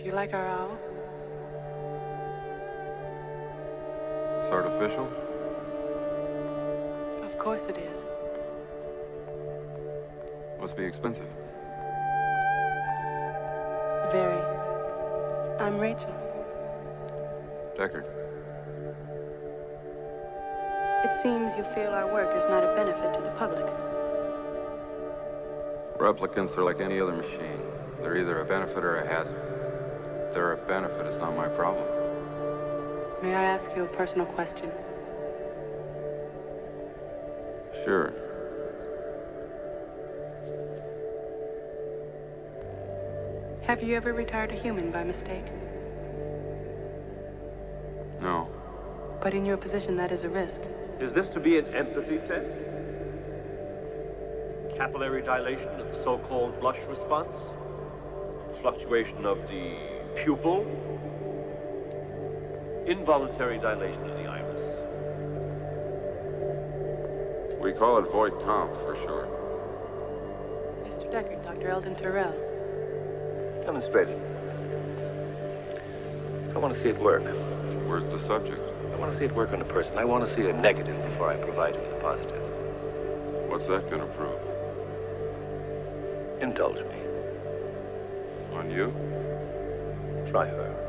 you like our owl? It's artificial? Of course it is. Must be expensive. Very. I'm Rachael. Deckard. It seems you feel our work is not a benefit to the public. Replicants are like any other machine. They're either a benefit or a hazard. If they're a benefit, it's not my problem. May I ask you a personal question? Sure. Have you ever retired a human by mistake? No. But in your position, that is a risk. Is this to be an empathy test? Capillary dilation of the so-called blush response? Fluctuation of the pupil? Involuntary dilation of the iris? We call it Voight-Kampff for short. Mr. Deckard, Dr. Elden Tyrell. Demonstrate it. I want to see it work. Where's the subject? I want to see it work on a person. I want to see a negative before I provide him with a positive. What's that gonna prove? Indulge me. On you? Try her.